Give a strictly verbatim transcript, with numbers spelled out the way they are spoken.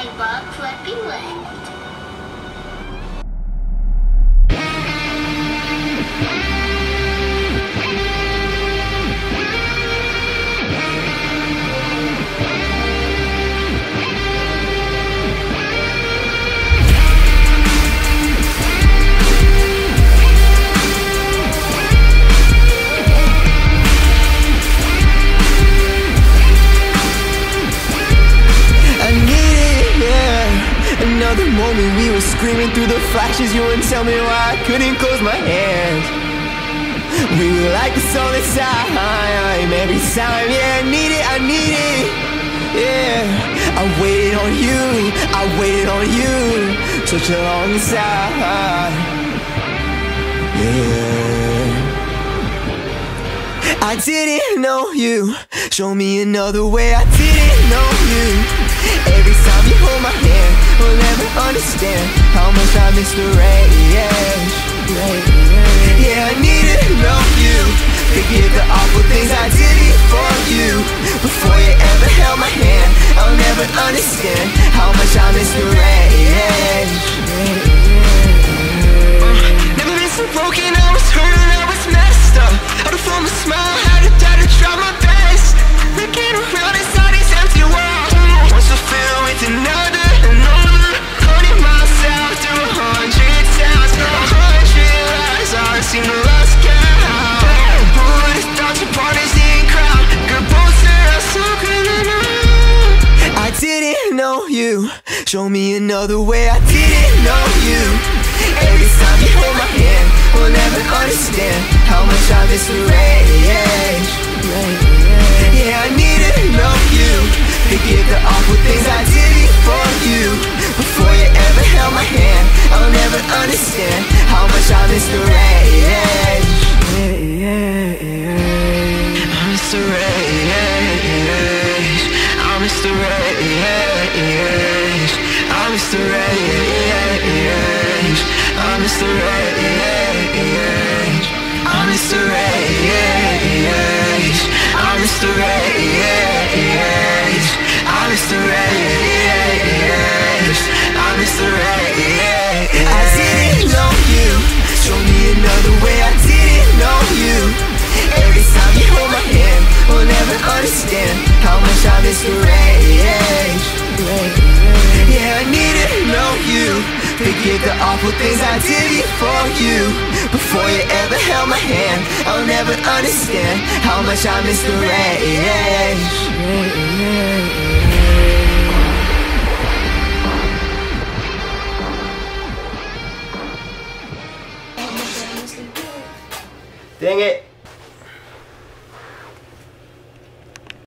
by Trippie Redd. Another moment we were screaming through the flashes. You wouldn't tell me why I couldn't close my hands. We were like the song inside every time. Yeah, I need it, I need it. Yeah, I waited on you, I waited on you such a long time. Yeah, I didn't know you. Show me another way. I didn't know you. Every time you hold my hand, we'll never understand how much I miss the radiation. Yeah, I need to know you. Forget the awful things I did before you. Before you ever held my hand, I'll never understand how much I miss the radiation. uh, Never been so broken, I was hurting, I was messed up. How to form a smile, how to try to try my best. Looking around inside these empty walls, wants to fill with another, another. Hunting myself through a hundred towns, a hundred lies, I seem to lost count. Who would've thought your partners didn't crowd? Good both said I'm so good enough. I didn't know you. Show me another way. I didn't know you. Every time you hold my hand, we'll never understand how much I miss the radiation. Yeah, I need to know you. Forget the awful things I did before you. Before you ever held my hand, I'll never understand how much I miss the radiation. I miss the radiation. I miss the radiation. I miss the radiation. I miss the radiation. I miss the radiation. I miss the radiation. I miss the radiation. I miss the radiation. I didn't know you. Show me another way. I didn't know you. Every time you hold my hand, we'll never understand how much I miss the radiation. Yeah, I need to know you. Forget the awful things I did before you. Before you ever held my hand, I'll never understand how much I miss the radiation. Dang it.